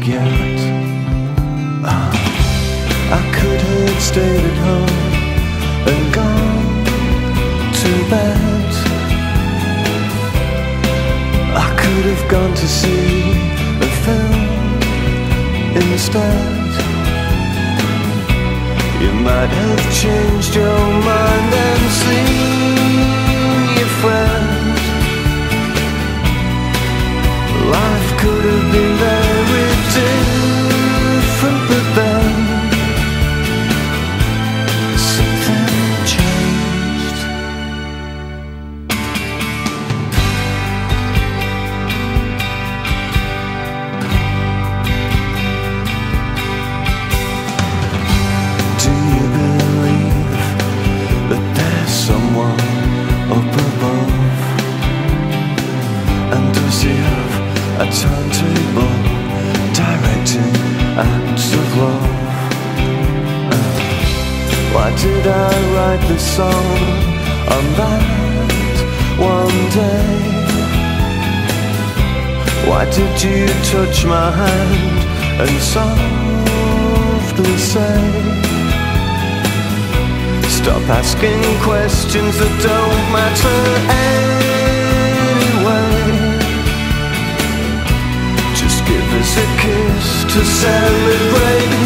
forget. I could have stayed at home and gone to bed. I could have gone to see a film instead. You might have changed your mind and seen your friend. Life could have been very different, but then something changed. Do you believe that there's someone up above? And does he have a timetable directing acts of love? Why did I write this song on that one day? Why did you touch my hand and softly say, stop asking questions that don't matter anyway? Just give us a kiss to celebrate